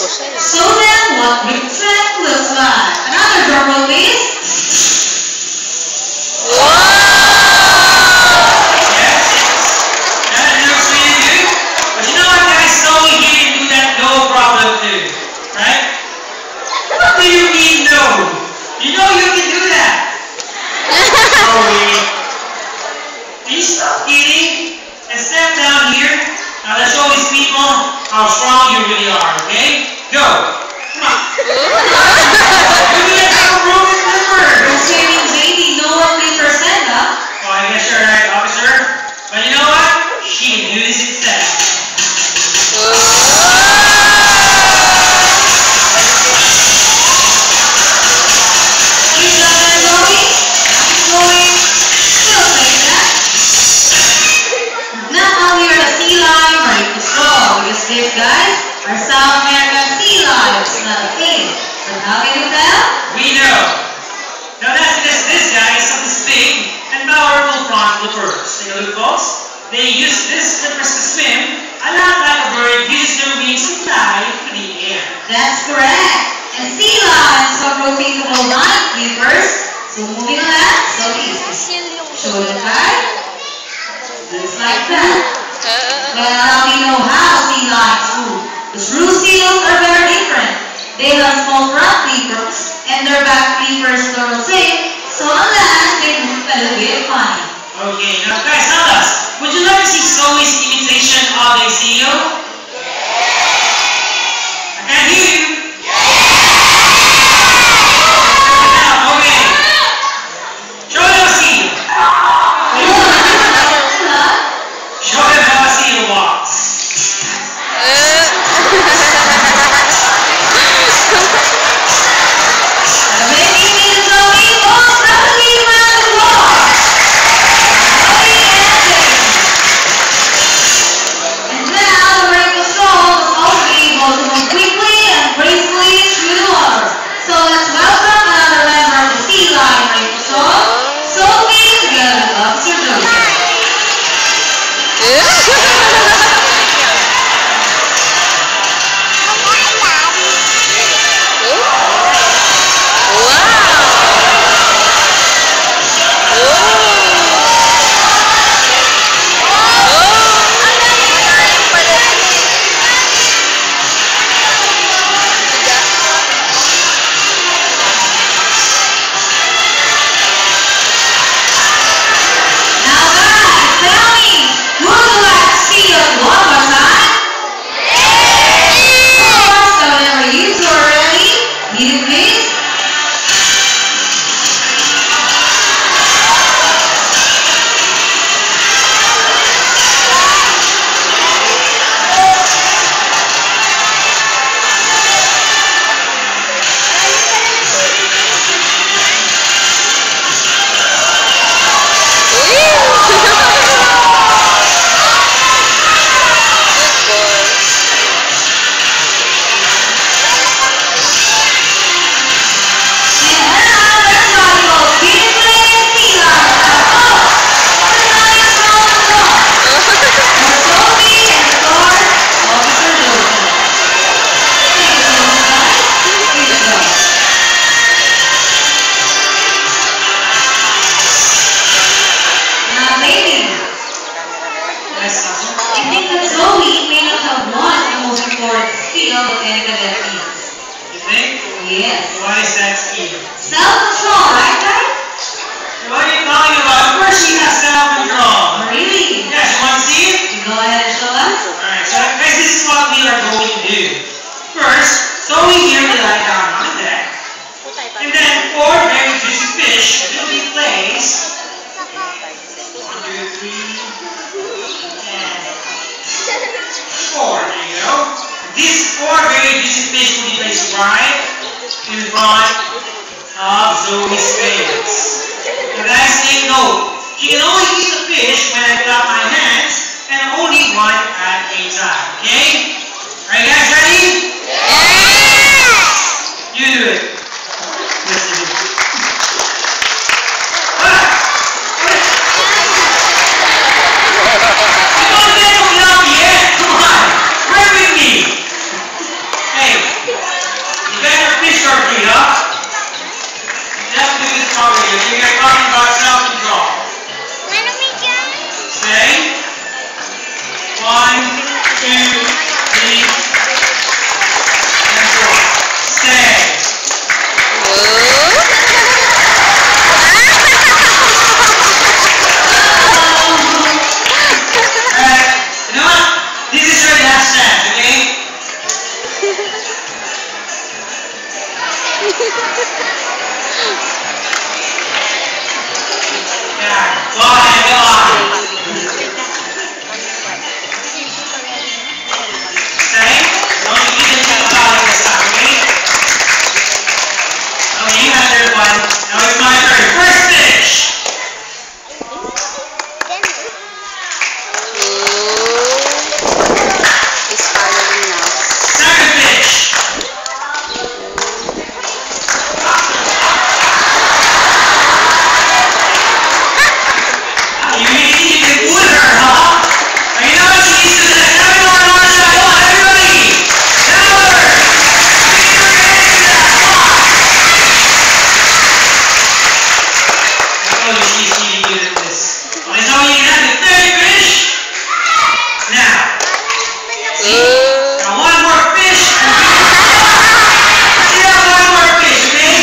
Show them what big friend looks like. Another drum roll, please. That looks really good. But you know what, guys? Zoe here can do that no problem too. Right? What do you mean no? You know you can do that. Zoe. Please stop kidding and step down here. Now let's show these people how strong you really are, okay? Go. Come on. You need to prove it number. Don't say me, JD. No only percent, huh? Oh, I guess you're right, officer. But you know what? She can do this instead. Keep that there, Zoe. Going. Still saying that. Now out here the sea lion right to straw. Because these guys are South American sea lions, not a thing. But how can you tell? We know. Now that's because this guy is this big and powerful front flippers. Take a look, folks. They use these flippers to swim, a lot like a bird uses their wings to fly through the air. That's correct. And sea lions have rotatable line flippers. So moving along, so easy. Show the guy. Just like that. Well, now we know how sea lions move. The true seals are very different. They have small front flippers and their back flippers don't rotate. So on land, they move a little bit funny. Okay, now guys, tell us, would you like to see Zoe's imitation of a seal? I can't hear you. Now, okay. Show them a seal. Show them how a seal walks. Why is that skill? Self-control, right, guys? What are you talking about? Of course she has self-control. Really? Yes, you want to see it? Go ahead and show us. Alright, so guys, this is what we are going to do. First, Zoe here will lie down on the deck. And then 4 very juicy fish will be placed. 1, 2, 3, and 4. There you go. These 4 very juicy fish will be placed right in front of Zoe's face. And guys, take note. She can only eat the fish when I clap my hands, and only one at a time. Okay? Are you guys ready? Yes! You do it. Yes, you do. Come on, work with me. Hey. Just do this properly. I think you're talking about self-control. Stay. 1, 2, 3, and 4. Stay. Alright, you know what? This is your last chance, okay? Yeah, go ahead, go on. Stay. Don't you even think about it this time, okay? Okay, you have third one. Now it's my turn. First pitch. He's following now. Second pitch. You may think you can fool her, huh? But you know what she needs to do? Everyone on the side. Come on, everybody. Louder. I told you she's really good at this. Okay, so you have the third fish. Now one more fish. See that one more fish, okay?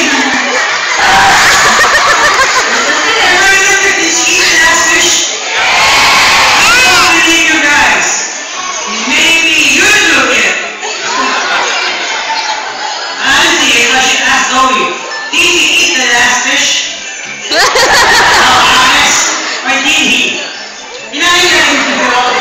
Everybody look at this. She's the last fish. I don't believe you guys. Maybe you took it. Honestly, I should ask Zoe. Did he eat the last fish? No, honest. Or did he? You know, you gotta do it all.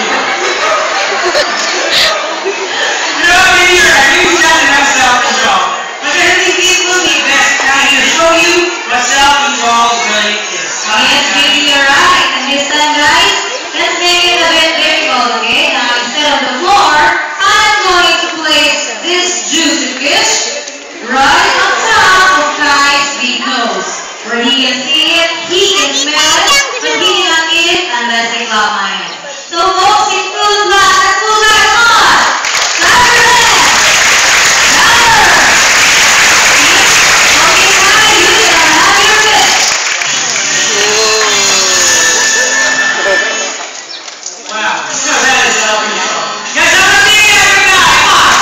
You know, maybe you're right. Maybe she doesn't have self-control. But I think this will be best time to show you what self-control really is. Yes, maybe you're right. And this time, guys, let's make it a bit difficult, okay? Now, instead of the floor, I'm going to place this juicy fish right on top of Kai's big nose. Where he can see it, he can smell it, but he cannot eat it unless I clap my hand. So, folks, in full blast, come on! Clap your hands! Louder! Okay, Kai, you can have your fish. Wow, so that is self-control. Guys, I'm gonna see every guy. Come on.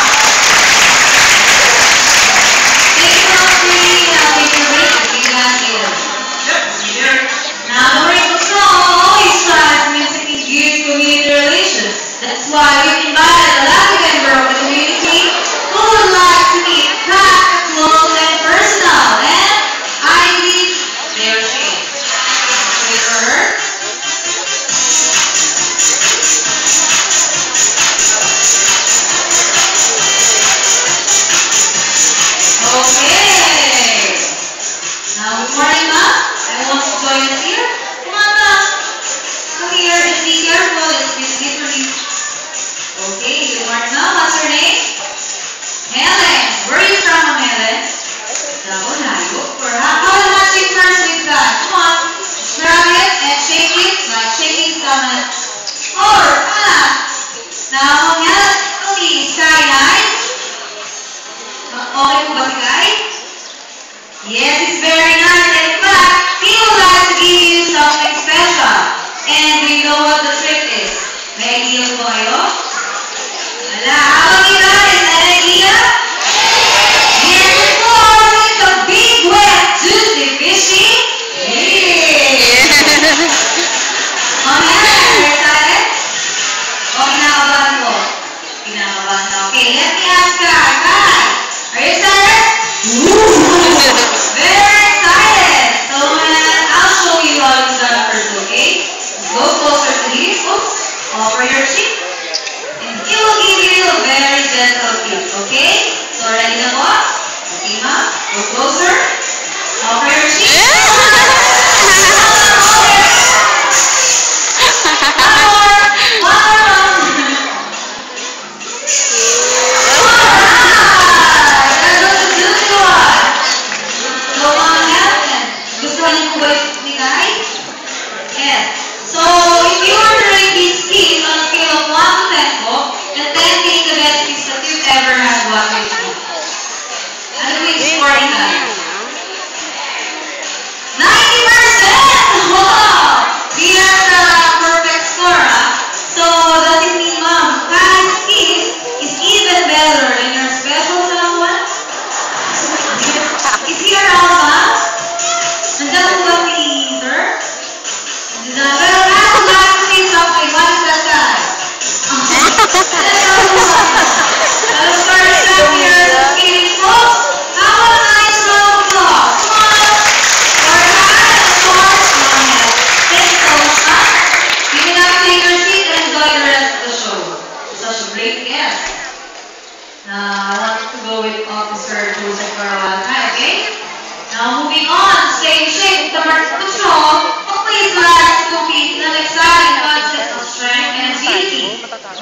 Take it off, please. I'll take your break. You guys see this. Yep, see there. Now, the Wrinkle Song always tries maintaining good community relations. That's why we invited a lucky member of the community who would like to meet Pat close and personal. And I believe there she is. Wait for her. Okay. Now, good morning, Mom. Everyone to join us here. Come on, Mom. Come here and be careful. It's slippery. Okay, good morning, Mom. What's your name? Helen. Where are you from, Helen? Davao. How about matching first with that? Come on. Grab it and shake it like shaking someone. Now, Helen, please, Sky nice. Okay po ba si Kai? Yes, it's very nice. And in fact, he would like to give you some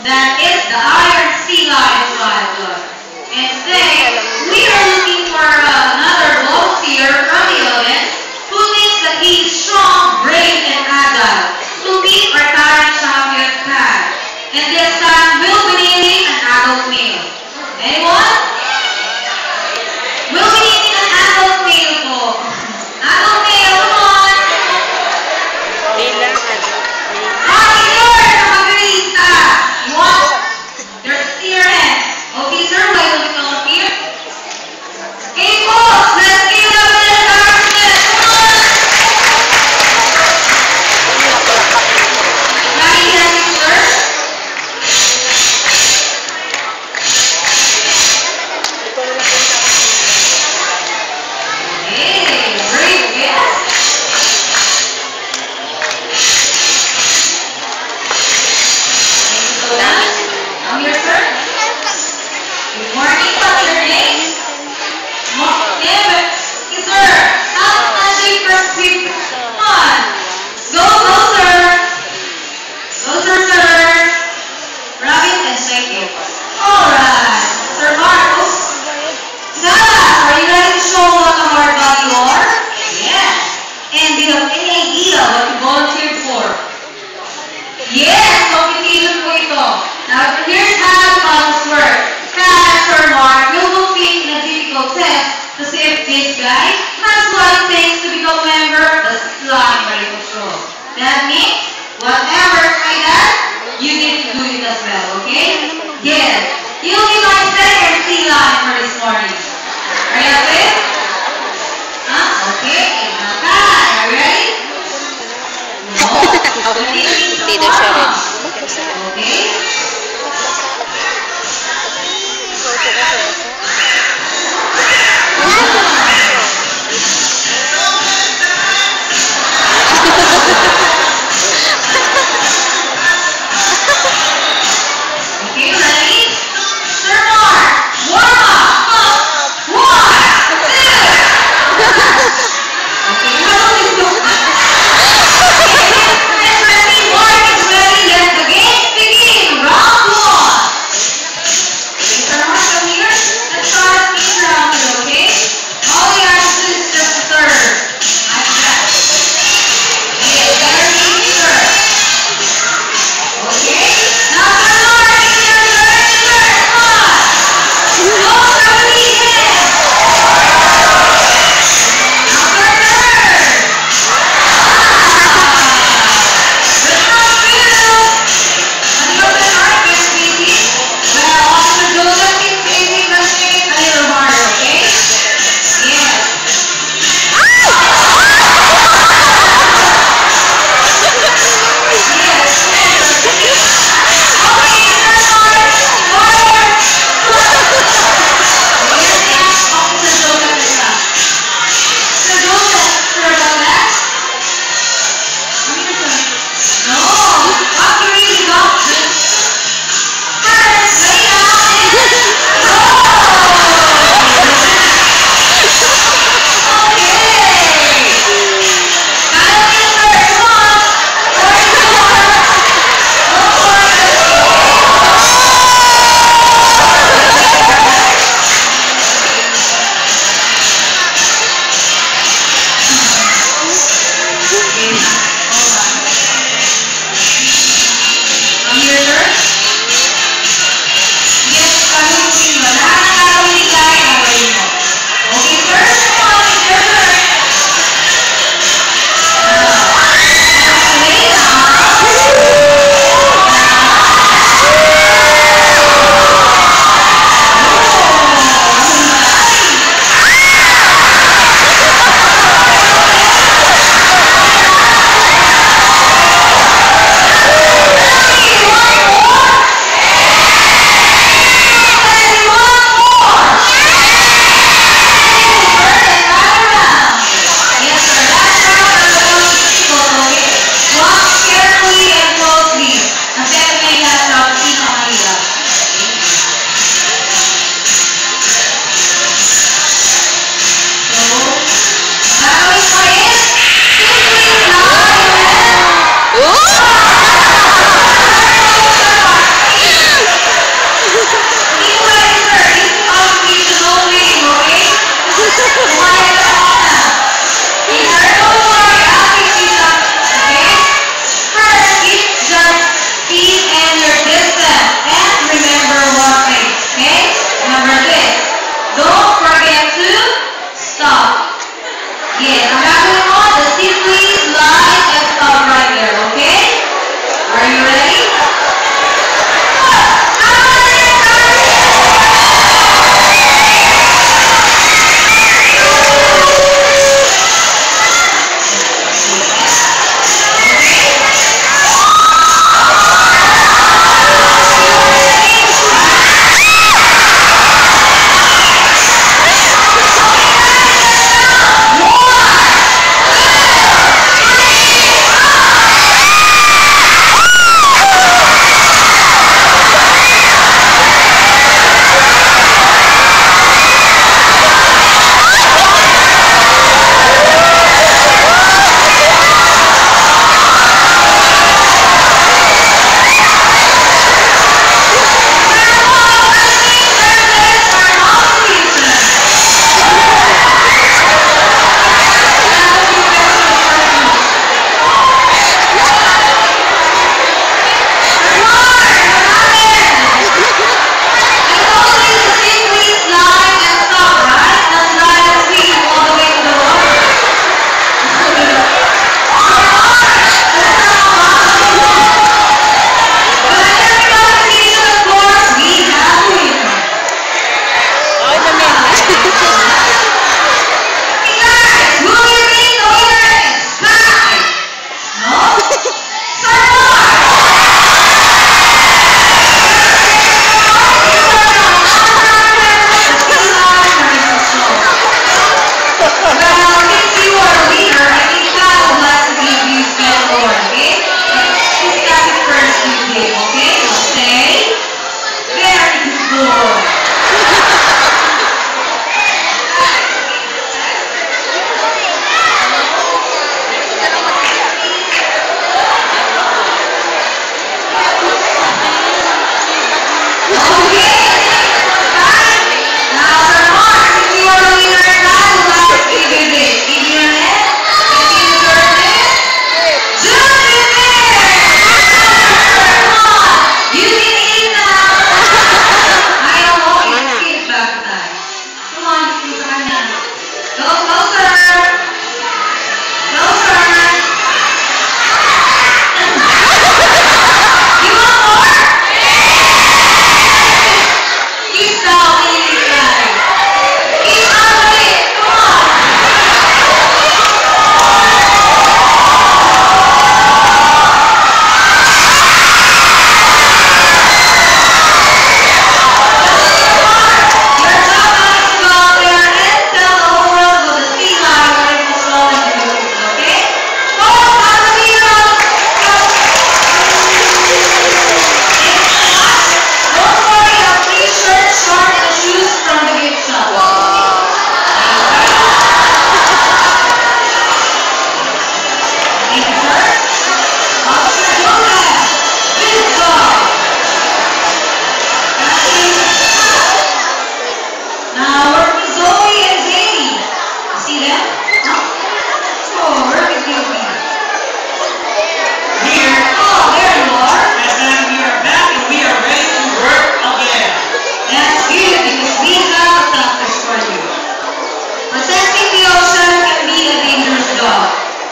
that is the Iron Sea Lion Club. And today, we are looking for another volunteer from the audience who thinks that he is strong, brave, and agile to beat our current champion tag. And this time, we'll be needing an adult male. Anyone? We'll be needing an adult male po. Adult male, come on! You want? There's your hand. Okay, sir, why don't you come up here?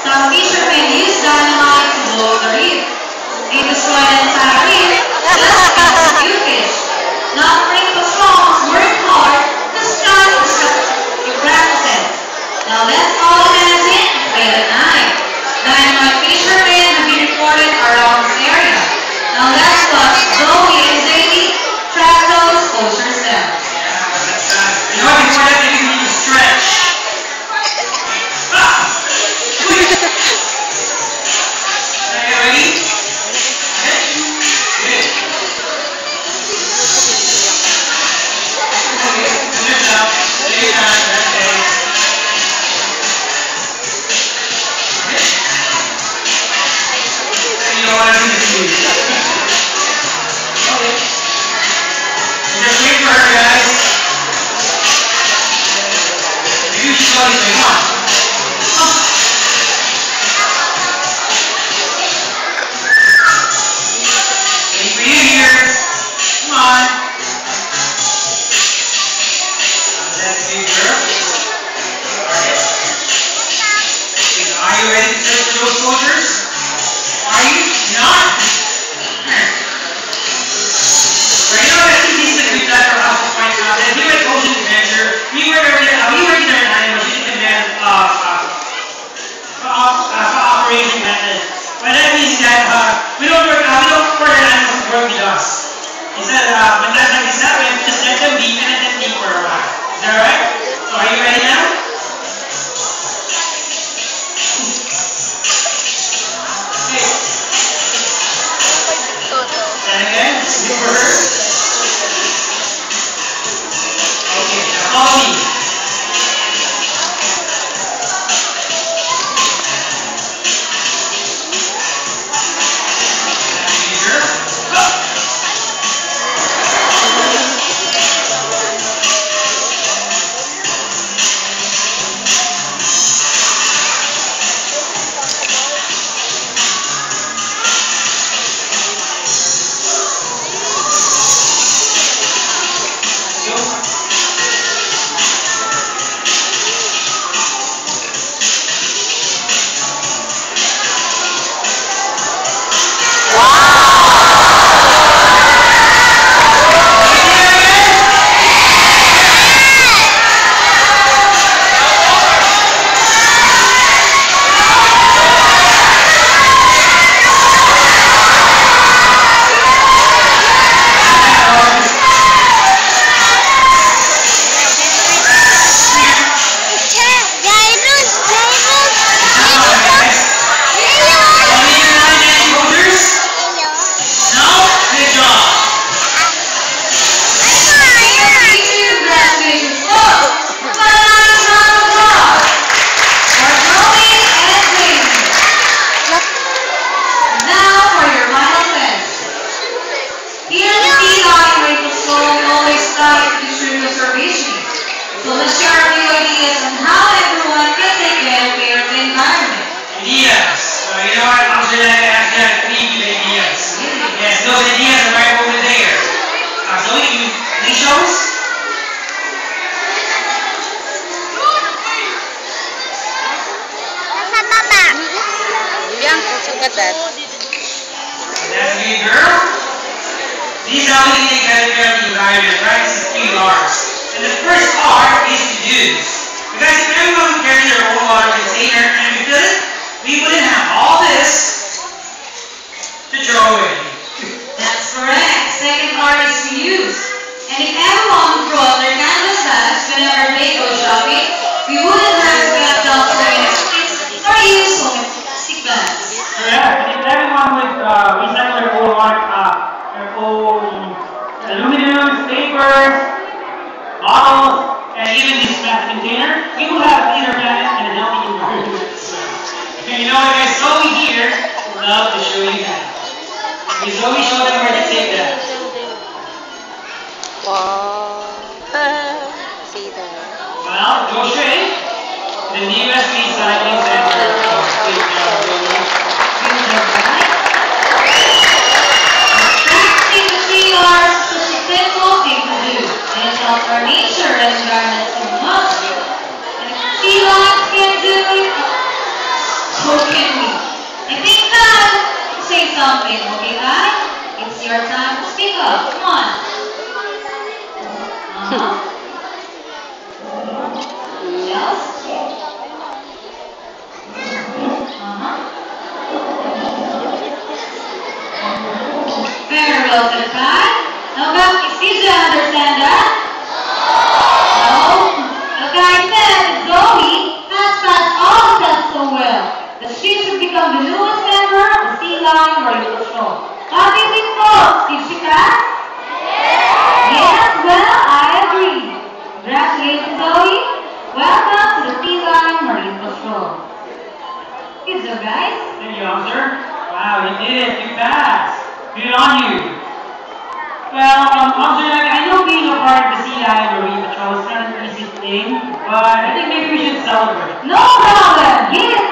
Some fishermen use dynamite to blow the reef. They destroy the entire reef just because of few fish. Not Wrinkle Strong's work hard to strike the practices. Now let's all imagine and play the night. Dynamite fishermen have been reported around this area. Now let's watch Zoe and Zadie track those closer steps. You know what, before that, maybe we need to stretch. Okay, ready? Okay. Good. Okay, lift up. Take your time. Okay. Okay. You don't want to do this move. Okay. Just wait for her, guys. Maybe we should go this way. Come on. Wait for you here. Come on. That's you, girl. Alright. Are you ready to search for those soldiers? Are you not? Right now, I think these are good that for us to find out that we were at Ocean Adventure. We were there in animals in command of operation method. What that means is that we don't order animals to work with us. Instead, when that's like this, we have to just let them be and let them be for a while. Is that right? So are you ready now? Okay. And again, look for her. Okay, now follow me. So let's share a few ideas on how everyone can take care of the environment. Ideas. You know what? Actually, I have 3 good ideas. Yes, those ideas are right over there. So you show us? Look at that. That's good, girl. These are how we take care of the environment, right? This is 3 R's. And the first R is to use. Because if everyone would carry their own water container and refill it, we wouldn't have all this to throw away. That's correct. Second R is to use. And if everyone brought their canvas bags whenever they go shopping, we wouldn't have to get down to plastics or use plastic bags. Correct. And if everyone would recycle their own aluminum, papers, bottles, and even this plastic container, we will have a cleaner planet and a healthy environment. And you know what, guys? Zoe here would love to show you that. Okay, Zoe, show them where to take that. Wow. See that. Well, go straight. The nearest recycling center. Practicing the 3 R's is such a simple thing to do. And it helps our nature and environment so much. And if sea lions can do it, so something, okay guys? It's your time to speak up. Come on. Yes? Very well said, guys. Now, guys, did you understand that? No? The guy said that Zoe has passed all the tests so well that she should become the newest member of the Sea Lion Marine Patrol. How do you think, folks? Did she pass? Yes, well, I agree. Congratulations, Zoe. Welcome to the Sea Lion Marine Patrol. Good job, guys. Thank you, officer. Wow, you did it. You passed. Good on you. Well, officer, I know being a part of the Sea Lion Marine Patrol is not an easy thing, but I think maybe we should celebrate. No problem. Give it